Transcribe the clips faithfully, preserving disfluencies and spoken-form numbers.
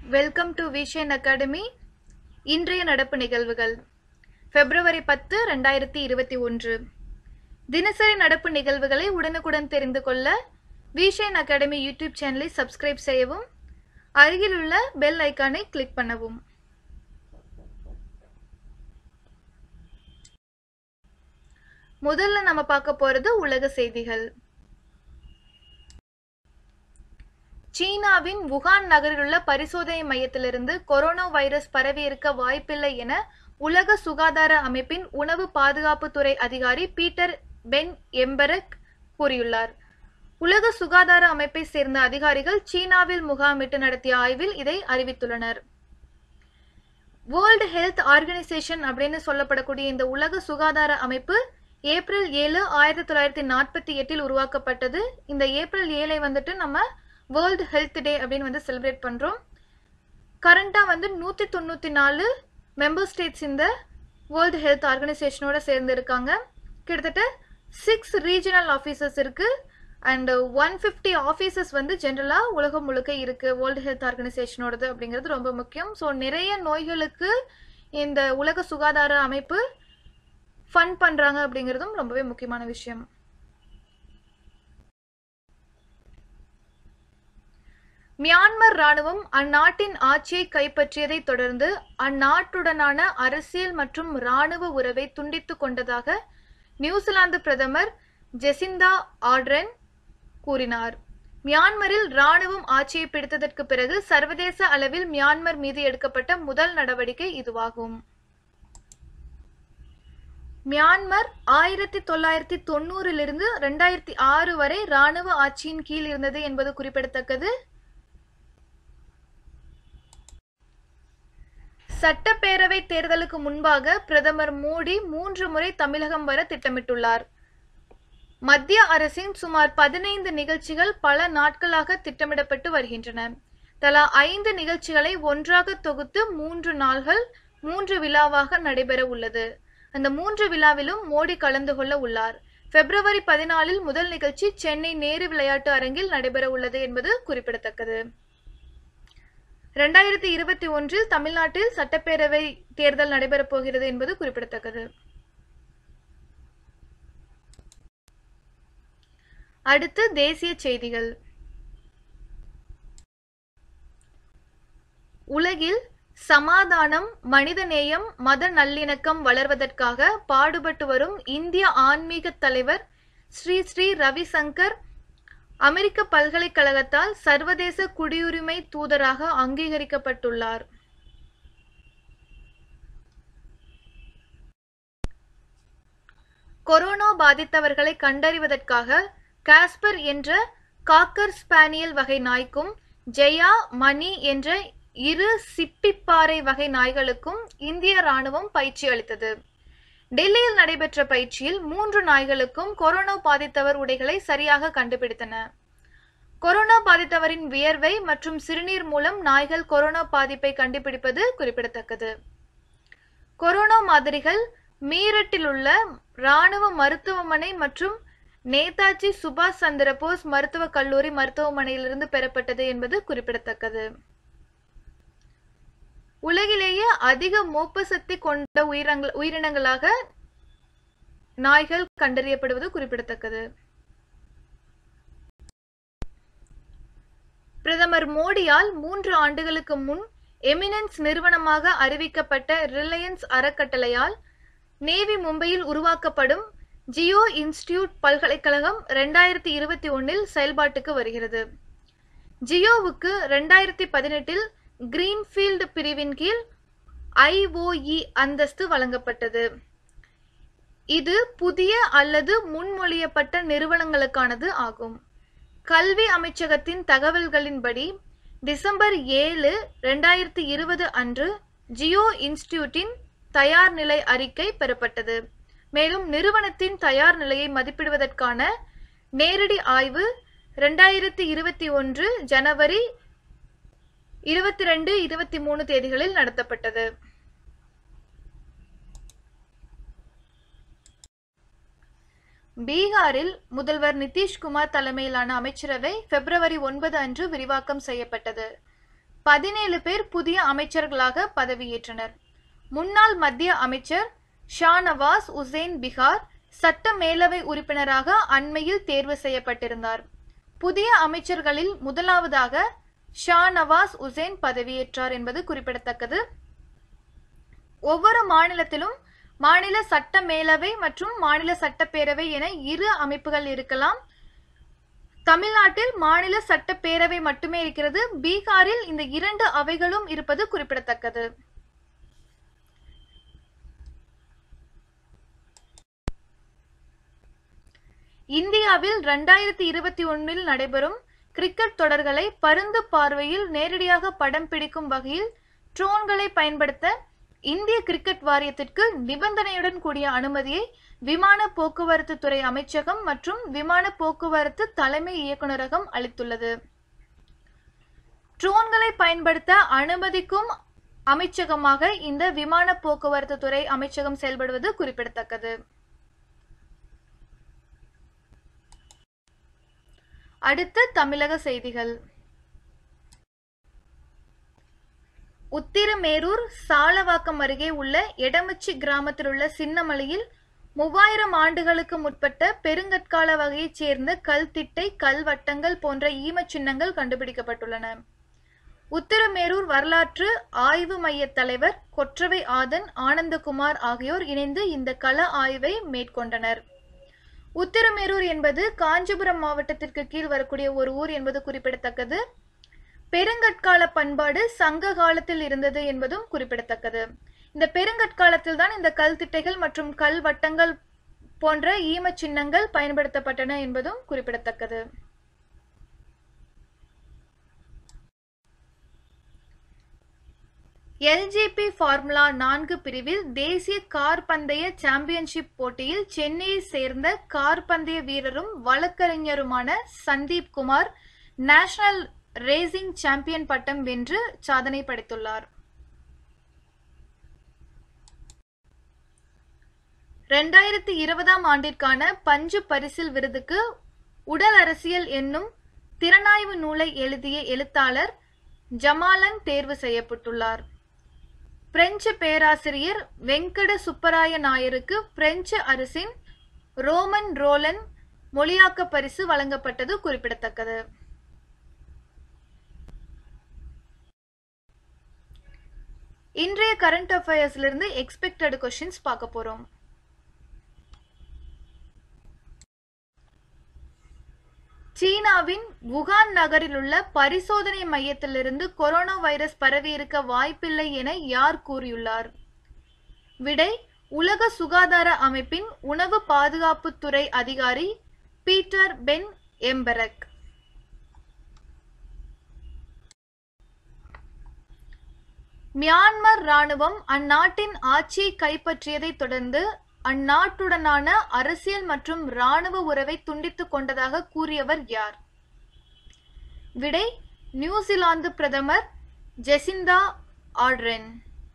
Welcome to vision academy. இன்றைய நடப்பு நிகழ்வுகள் பிப்ரவரி பத்து ரெண்டாயிரத்தி இருபத்தி ஒன்று. தினசரி நடப்பு நிகழ்வுகளை உடனுக்குடன் தெரிந்து கொள்ள விஷன் அகாடமி யூடியூப் சேனலை சப்ஸ்கிரைப் செய்யவும், அருகில் உள்ள பெல் ஐக்கானை கிளிக் பண்ணவும். முதல்ல நம்ம பார்க்க போறது உலக செய்திகள். சீனாவின் வுகான் நகரில் உள்ள பரிசோதனை மையத்திலிருந்து கொரோனா வைரஸ் பரவியிருக்க வாய்ப்பில்லை என உலக சுகாதார அமைப்பின் உணவு பாதுகாப்புத்துறை அதிகாரி பீட்டர் பென் எம்பெரக் கூறியுள்ளார். உலக சுகாதார அமைப்பை சேர்ந்த அதிகாரிகள் சீனாவில் முகாமிட்டு நடத்திய ஆய்வில் இதை அறிவித்துள்ளனர். வேர்ல்டு ஹெல்த் ஆர்கனைசேஷன் அப்படின்னு சொல்லப்படக்கூடிய இந்த உலக சுகாதார அமைப்பு ஏப்ரல் ஏழு ஆயிரத்தி தொள்ளாயிரத்தி நாற்பத்தி எட்டில் உருவாக்கப்பட்டது. இந்த ஏப்ரல் ஏழை வந்துட்டு நம்ம வேர்ல்டு ஹெல்த் டே அப்படின்னு வந்து செலிப்ரேட் பண்றோம். கரண்டா வந்து நூத்தி தொண்ணூத்தி நாலு மெம்பர் ஸ்டேட்ஸ் இந்த வேர்ல்டு ஹெல்த் ஆர்கனைசேஷனோட சேர்ந்து இருக்காங்க. கிட்டத்தட்ட சிக்ஸ் ரீஜனல் ஆஃபீஸர்ஸ் இருக்கு அண்ட் ஒன் ஃபிஃப்டி ஆஃபீஸர்ஸ் வந்து ஜென்ரலா உலகம் முழுக்க இருக்கு வேர்ல்டு ஹெல்த் ஆர்கனைசேஷனோடது அப்படிங்கிறது ரொம்ப முக்கியம். ஸோ நிறைய நோய்களுக்கு இந்த உலக சுகாதார அமைப்பு ஃபண்ட் பண்றாங்க அப்படிங்கிறதும் ரொம்பவே முக்கியமான விஷயம். மியான்மர் ராணுவம் அந்நாட்டின் ஆட்சியை கைப்பற்றியதை தொடர்ந்து அந்நாட்டுடனான அரசியல் மற்றும் ராணுவ உறவை துண்டித்துக் கொண்டதாக நியூசிலாந்து பிரதமர் ஜெசிந்தா ஆர்டர்ன் கூறினார். மியான்மரில் ராணுவம் ஆட்சியை பிடித்ததற்கு பிறகு சர்வதேச அளவில் மியான்மர் மீது எடுக்கப்பட்ட முதல் நடவடிக்கை இதுவாகும். மியான்மர் ஆயிரத்தி தொள்ளாயிரத்தி தொண்ணூறிலிருந்து இரண்டாயிரத்தி ஆறு வரை ராணுவ ஆட்சியின் கீழ் இருந்தது என்பது குறிப்பிடத்தக்கது. சட்டப்பேரவை தேர்தலுக்கு முன்பாக பிரதமர் மோடி மூன்று முறை தமிழகம் வர திட்டமிட்டுள்ளார். மத்திய அரசின் சுமார் பதினைந்து நிகழ்ச்சிகள் பல நாட்களாக திட்டமிடப்பட்டு வருகின்றன. தலா ஐந்து நிகழ்ச்சிகளை ஒன்றாக தொகுத்து மூன்று நாள்கள் மூன்று விழாவாக நடைபெற உள்ளது. அந்த மூன்று விழாவிலும் மோடி கலந்து கொள்ள உள்ளார். பிப்ரவரி பதினாலில் முதல் நிகழ்ச்சி சென்னை நேரு விளையாட்டு அரங்கில் நடைபெற உள்ளது என்பது குறிப்பிடத்தக்கது. இரண்டாயிரத்தி இருபத்தி ஒன்றில் தமிழ்நாட்டில் சட்டப்பேரவை தேர்தல் நடைபெறப் போகிறது என்பது குறிப்பிடத்தக்கது. அடுத்து தேசிய செய்திகள். உலகில் சமாதானம், மனிதநேயம், மத நல்லிணக்கம் வளர்வதற்காக பாடுபட்டு வரும் இந்திய ஆன்மீக தலைவர் ஸ்ரீ ஸ்ரீ ரவிசங்கர் அமெரிக்க பல்கலைக்கழகத்தால் சர்வதேச குடியுரிமை தூதராக அங்கீகரிக்கப்பட்டுள்ளார். கொரோனா பாதித்தவர்களை கண்டறிவதற்காக காஸ்பர் என்ற காக்கர் ஸ்பானியல் வகை நாய்க்கும் ஜெயா, மணி என்ற இரு சிப்பிப்பாறை வகை நாய்களுக்கும் இந்திய ராணுவம் பயிற்சி அளித்தது. டெல்லியில் நடைபெற்ற பயிற்சியில் மூன்று நாய்களுக்கும் கொரோனா பாதித்தவர் உடைகளை சரியாக கண்டுபிடித்தன. கொரோனா பாதித்தவரின் வியர்வை மற்றும் சிறுநீர் மூலம் நாய்கள் கொரோனா பாதிப்பை கண்டுபிடிப்பது குறிப்பிடத்தக்கது. கொரோனா மாதிரிகள் மீரட்டில் உள்ள ராணுவ மருத்துவமனை மற்றும் நேதாஜி சுபாஷ் சந்திர போஸ் மருத்துவக் கல்லூரி மருத்துவமனையிலிருந்து பெறப்பட்டது என்பது குறிப்பிடத்தக்கது. உலகிலேயே அதிக மோப்ப சக்தி கொண்ட உயிரினங்களாக நாய்கள் கண்டறியப்படுவது குறிப்பிடத்தக்கது. பிரதமர் மோடியால் மூன்று ஆண்டுகளுக்கு முன் எமினன்ஸ் நிறுவனமாக அறிவிக்கப்பட்ட ரிலையன்ஸ் அறக்கட்டளையால் நேவி மும்பையில் உருவாக்கப்படும் ஜியோ இன்ஸ்டிடியூட் பல்கலைக்கழகம் இரண்டாயிரத்தி இருபத்தி ஒன்னில் செயல்பாட்டுக்கு வருகிறது. ஜியோவுக்கு இரண்டாயிரத்தி பதினெட்டில் கிரீன்ஃபீல்டு பிரிவின் கீழ் ஐ ஓ இ அந்தஸ்து வழங்கப்பட்டது. இது புதிய அல்லது முன்மொழியப்பட்ட நிறுவனங்களுக்கானது ஆகும். கல்வி அமைச்சகத்தின் தகவல்களின்படி டிசம்பர் ஏழு இரண்டாயிரத்தி இருபது அன்று ஜியோ இன்ஸ்டிடியூட்டின் தயார் நிலை அறிக்கை பெறப்பட்டது. மேலும் நிறுவனத்தின் தயார் நிலையை மதிப்பிடுவதற்கான நேரடி ஆய்வு இரண்டாயிரத்தி இருபத்தி ஒன்று ஜனவரி இருபத்தி ரெண்டு இருபத்தி மூணு தேதிகளில் நடத்தப்பட்டது. பீகாரில் முதல்வர் நிதிஷ்குமார் தலைமையிலான அமைச்சரவை பிப்ரவரி ஒன்பது அன்று விரிவாக்கம் செய்யப்பட்டது. பதினேழு பேர் புதிய அமைச்சர்களாக பதவியேற்றனர். முன்னாள் மத்திய அமைச்சர் ஷாநவாஸ் உசேன் பிகார் சட்ட மேலவை உறுப்பினராக அண்மையில் தேர்வு செய்யப்பட்டிருந்தார். புதிய அமைச்சர்களில் முதலாவதாக ஷாநவாஸ் உசேன் பதவியேற்றார் என்பது குறிப்பிடத்தக்கது. ஒவ்வொரு மாநிலத்திலும் மாநில சட்ட மேலவை மற்றும் மாநில சட்டப்பேரவை என இரு அமைப்புகள் இருக்கலாம். தமிழ்நாட்டில் மாநில சட்டப்பேரவை மட்டுமே இருக்கிறது. பீகாரில் இந்த இரண்டு அவைகளும் இருப்பது குறிப்பிடத்தக்கது. இந்தியாவில் இரண்டாயிரத்தி இருபத்தி ஒன்னில் நடைபெறும் கிரிக்கெட் தொடர்களை பருந்து பார்வையில் நேரடியாக படம் பிடிக்கும் வகையில் ட்ரோன்களை பயன்படுத்த இந்திய கிரிக்கெட் வாரியத்திற்கு நிபந்தனையுடன் கூடிய அனுமதியை விமான போக்குவரத்து துறை அமைச்சகம் மற்றும் விமான போக்குவரத்து தலைமை இயக்குநரகம் அளித்துள்ளது. ட்ரோன்களை பயன்படுத்த அனுமதிக்கும் அமைச்சகமாக இந்த விமான போக்குவரத்து துறை அமைச்சகம் செயல்படுவது குறிப்பிடத்தக்கது. அடுத்து தமிழக செய்திகள். உத்திரமேரூர் சாலவாக்கம் அருகே உள்ள எடமச்சி கிராமத்தில் உள்ள சின்னமலையில் மூவாயிரம் ஆண்டுகளுக்கு முற்பட்ட பெருங்கற்கால வகையைச் சேர்ந்த கல் திட்டை, கல் வட்டங்கள் போன்ற ஈம சின்னங்கள் கண்டுபிடிக்கப்பட்டுள்ளன. உத்திரமேரூர் வரலாற்று ஆய்வு மைய தலைவர் கொற்றவை ஆதன், ஆனந்தகுமார் ஆகியோர் இணைந்து இந்த கள ஆய்வை மேற்கொண்டனர். உத்திரமேரூர் என்பது காஞ்சிபுரம் மாவட்டத்திற்கு கீழ் வரக்கூடிய ஒரு ஊர் என்பது குறிப்பிடத்தக்கது. பெருங்கற்கால பண்பாடு சங்க காலத்தில் இருந்தது என்பதும் குறிப்பிடத்தக்கது. இந்த பெருங்கற்காலத்தில் தான் இந்த கல் திட்டைகள் மற்றும் கல் வட்டங்கள் போன்ற ஈம சின்னங்கள் பயன்படுத்தப்பட்டன என்பதும் குறிப்பிடத்தக்கது. எல்ஜிபி ஃபார்முலா நான்கு பிரிவில் தேசிய கார் பந்தய சாம்பியன்ஷிப் போட்டியில் சென்னையை சேர்ந்த கார் பந்தய வீரரும் வழக்கறிஞருமான Sandeep Kumar national racing champion பட்டம் வென்று சாதனை படைத்துள்ளார். இரண்டாயிரத்தி இருபதாம் ஆண்டிற்கான பஞ்சு பரிசில் விருதுக்கு உடல் அரசியல் என்னும் திறனாய்வு நூலை எழுதிய எழுத்தாளர் ஜமாலன் தேர்வு செய்யப்பட்டுள்ளார். பிரெஞ்சு பேராசிரியர் வெங்கட சுப்பராய நாயருக்கு பிரெஞ்சு அரசின் ரோமன் ரோலன் மொழியாக்க பரிசு வழங்கப்பட்டது குறிப்பிடத்தக்கது. இன்றைய கரண்ட் அஃபேர்ஸ்ல இருந்து எக்ஸ்பெக்டட் क्वेश्चंस பார்க்க போறோம். சீனாவின் வுகான் நகரில் உள்ள பரிசோதனை மையத்திலிருந்து கொரோனா வைரஸ் பரவியிருக்க வாய்ப்பில்லை என யார் கூறியுள்ளார்? விடை, உலக சுகாதார அமைப்பின் உணவு பாதுகாப்புத்துறை அதிகாரி பீட்டர் பென் எம்பரக். மியான்மர் ராணுவம் அந்நாட்டின் ஆட்சியை கைப்பற்றியதை தொடர்ந்து அந்நாட்டுடனான அரசியல் மற்றும் ராணுவ உறவை துண்டித்துக் கொண்டதாக கூறியவர் யார்? விடை, நியூசிலாந்து பிரதமர் ஜெசிந்தா ஆர்டர்ன்.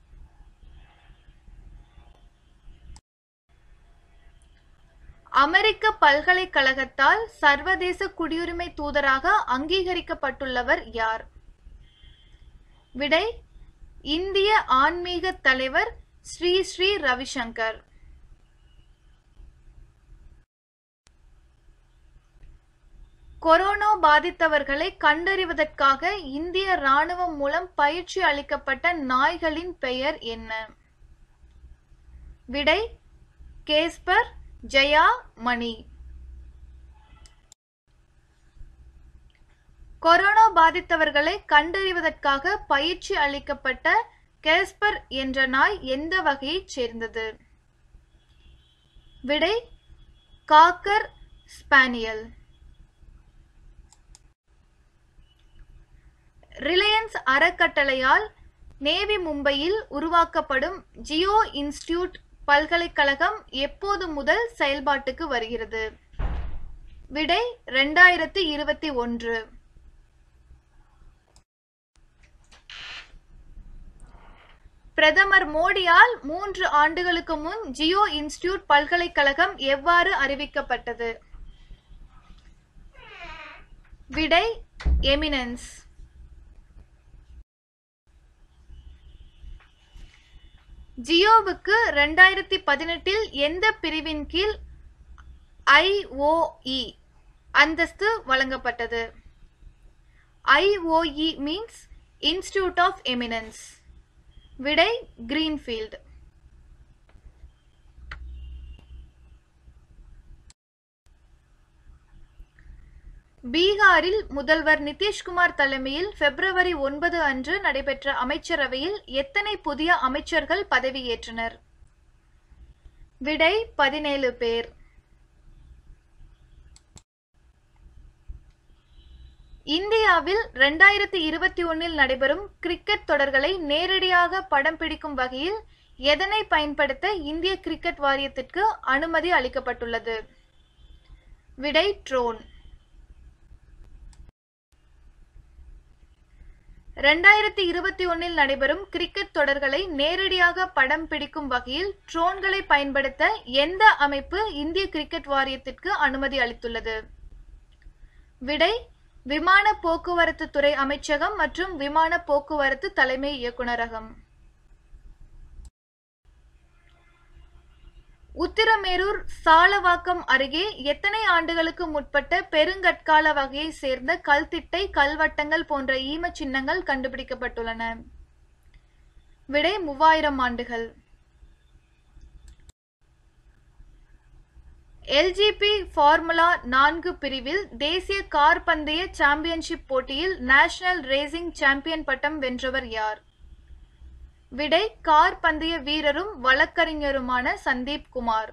அமெரிக்க பல்கலைக்கழகத்தால் சர்வதேச குடியுரிமை தூதராக அங்கீகரிக்கப்பட்டுள்ளவர் யார்? விடை, இந்திய ஆன்மீக தலைவர் ஸ்ரீ ஸ்ரீ ரவிசங்கர். கொரோனா பாதித்தவர்களை கண்டறிவதற்காக இந்திய ராணுவம் மூலம் பயிற்சி அளிக்கப்பட்ட நாய்களின் பெயர் என்ன? விடை, கேஸ்பர், ஜெயா, மணி. கொரோனா பாதித்தவர்களை கண்டறிவதற்காக பயிற்சி அளிக்கப்பட்ட கேஸ்பர் என்ற நாய் எந்த வகையைச் சேர்ந்தது? விடை, காக்கர் ஸ்பானியல். ரிலையன்ஸ் அறக்கட்டளையால் நேவி மும்பையில் உருவாக்கப்படும் ஜியோ இன்ஸ்டிடியூட் பல்கலைக்கழகம் எப்போது முதல் செயல்பாட்டுக்கு வருகிறது? விடை, இரண்டாயிரத்தி இருபத்தி ஒன்று. பிரதமர் மோடியால் மூன்று ஆண்டுகளுக்கு முன் ஜியோ இன்ஸ்டிடியூட் பல்கலைக்கழகம் எவ்வாறு அறிவிக்கப்பட்டது? விடை, எமினன்ஸ். ஜியோவுக்கு ரெண்டாயிரத்தி பதினெட்டில் எந்த பிரிவின் கீழ் ஐ ஓ இ அந்தஸ்து வழங்கப்பட்டது? I O E means institute of eminence. விடை கிரீன்ஃபீல்ட். பீகாரில் முதல்வர் நிதிஷ்குமார் தலைமையில் பிப்ரவரி ஒன்பது அன்று நடைபெற்ற அமைச்சரவையில் எத்தனை புதிய அமைச்சர்கள் பதவியேற்றனர்? விடை பதினேழு பேர். இந்தியாவில் இரண்டாயிரத்தி இருபத்தி ஒன்னில் நடைபெறும் கிரிக்கெட் தொடர்களை நேரடியாக படம் பிடிக்கும் வகையில் எதனை பயன்படுத்த இந்திய கிரிக்கெட் வாரியத்திற்கு அனுமதி அளிக்கப்பட்டுள்ளது? விடை ட்ரோன். இரண்டாயிரத்தி இருபத்தி ஒன்னில் நடைபெறும் கிரிக்கெட் தொடர்களை நேரடியாக படம் பிடிக்கும் வகையில் ட்ரோன்களை பயன்படுத்த எந்த அமைப்பு இந்திய கிரிக்கெட் வாரியத்திற்கு அனுமதி அளித்துள்ளது? விடை விமான போக்குவரத்து துறை அமைச்சகம் மற்றும் விமான போக்குவரத்து தலைமை இயக்குநரகம். உத்திரமேரூர் சாலவாக்கம் அருகே எத்தனை ஆண்டுகளுக்கு முற்பட்ட பெருங்கற்கால வகையை சேர்ந்த கல்திட்டை, கல்வட்டங்கள் போன்ற ஈம சின்னங்கள் கண்டுபிடிக்கப்பட்டுள்ளன? விடை மூவாயிரம் ஆண்டுகள். எல் ஜி பி ஃபார்முலா நான்கு பிரிவில் தேசிய கார் பந்தய சாம்பியன்ஷிப் போட்டியில் நேஷனல் ரேசிங் சாம்பியன் பட்டம் வென்றவர் யார்? விடை கார் பந்தய வீரரும் வழக்கறிஞருமான சந்தீப் குமார்.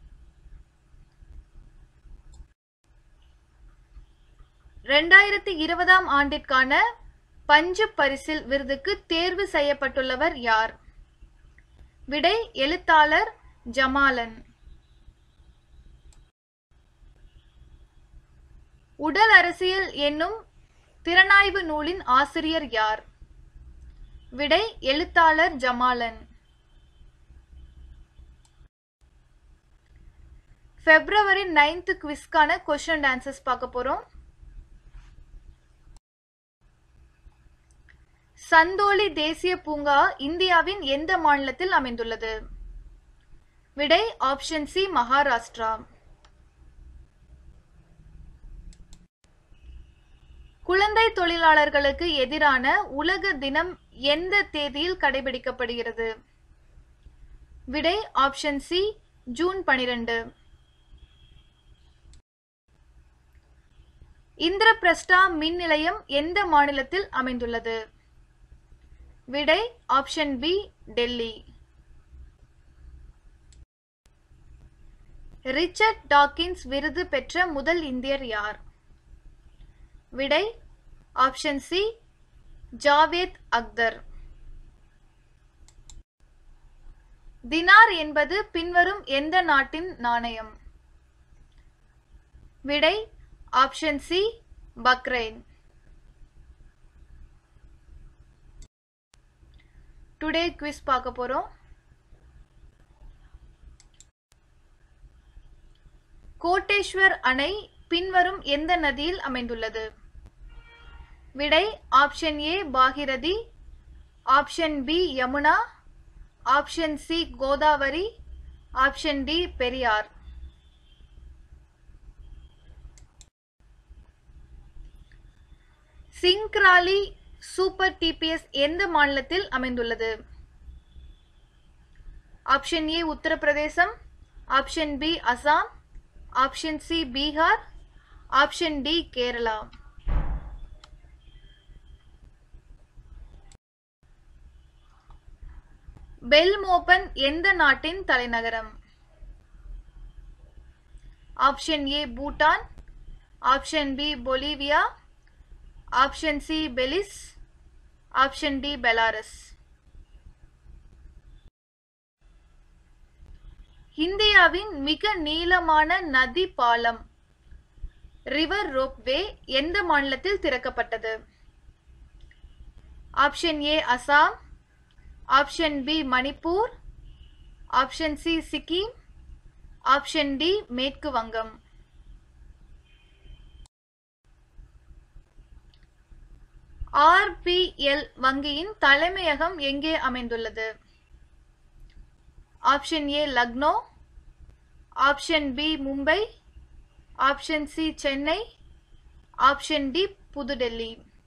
இரண்டாயிரத்தி இருபதாம் ஆண்டிற்கான பஞ்சு பரிசில் விருதுக்கு தேர்வு செய்யப்பட்டுள்ளவர் யார்? விடை எழுத்தாளர் ஜமாலன். உடல் அரசியல் என்னும் திறனாய்வு நூலின் ஆசிரியர் யார்? விடை எழுத்தாளர் ஜமாலன். பிப்ரவரி நைன்த் குவிஸ்கான கொஸ்டின் அண்ட் ஆன்சர்ஸ் பார்க்க போறோம். சந்தோலி தேசிய பூங்கா இந்தியாவின் எந்த மாநிலத்தில் அமைந்துள்ளது? விடை ஆப்ஷன் சி மகாராஷ்டிரா. குழந்தை தொழிலாளர்களுக்கு எதிரான உலக தினம் எந்த தேதியில் கடைபிடிக்கப்படுகிறது? விடை ஆப்ஷன் சி ஜூன் பனிரெண்டு. இந்திரபிரஸ்தா மின் நிலையம் எந்த மாநிலத்தில் அமைந்துள்ளது? விடை option B Delhi. Richard Dawkins விருது பெற்ற முதல் இந்தியர் யார்? விடை ஆப்ஷன் சி ஜாவேத் அக்தர். தினார் என்பது பின்வரும் எந்த நாட்டின் நாணயம்? விடை option C Bahrain. Today quiz பார்க்க போறோம். கோட்டேஸ்வர் அணை பின்வரும் எந்த நதியில் அமைந்துள்ளது? விடை option A Bhagirathi, option B Yamuna, option C Godavari, option D Periyar. Singrauli super TPS எந்த மாநிலத்தில் அமைந்துள்ளது? ஆப்ஷன் ஏ உத்தரப்பிரதேசம், option B Assam, option C Bihar, option D Kerala. பெல்மோபன் எந்த நாட்டின் தலைநகரம்? Option A Bhutan, option B Bolivia, option C Belize, option D Belarus. இந்தியாவின் மிக நீளமான நதி பாலம் ரிவர் ரோப்வே எந்த மாநிலத்தில் திறக்கப்பட்டது? Option A Assam, option B Manipur, option C Sikkim, option D மேற்கு வங்கம். ஆர் பி எல் வங்கியின் தலைமையகம் எங்கே அமைந்துள்ளது? Option A Lucknow, option B Mumbai, option C Chennai, option D புதுடெல்லி.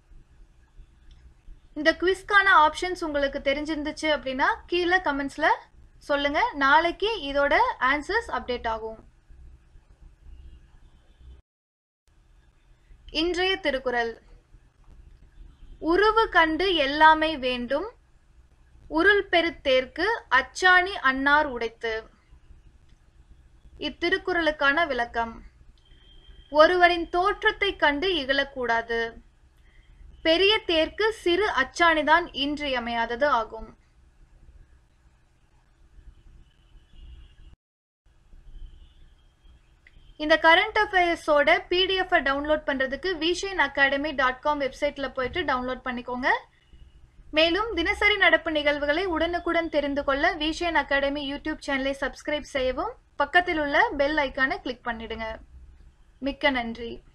இந்த குவிஸ்க்கான ஆப்ஷன்ஸ் உங்களுக்கு தெரிஞ்சிருந்துச்சு அப்படின்னா கீழே கமெண்ட்ஸ்ல சொல்லுங்க. நாளைக்கு இதோட ஆன்சர்ஸ் அப்டேட் ஆகும். இன்றைய திருக்குறள். உருவு கண்டு எல்லாமே வேண்டும், உருள் பெருத்தேற்கு அச்சாணி அன்னார் உடைத்து. இத்திருக்குறளுக்கான விளக்கம். ஒருவரின் தோற்றத்தை கண்டு இகழக்கூடாது. பெரிய தேர்க்கு சிறு அச்சாணிதான் இன்றியமையாதது ஆகும். இந்த கரண்ட் அஃபேர்ஸோட பிடிஎஃப் டவுன்லோட் பண்றதுக்கு விஷன் அகாடமி டாட் காம் வெப்சைட்ல போயிட்டு டவுன்லோட் பண்ணிக்கோங்க. மேலும் தினசரி நடப்பு நிகழ்வுகளை உடனுக்குடன் தெரிந்து கொள்ள விஷன் அகாடமி யூடியூப் சேனலை சப்ஸ்கிரைப் செய்யவும், பக்கத்தில் உள்ள பெல் ஐக்கானை கிளிக் பண்ணிடுங்க. மிக்க நன்றி.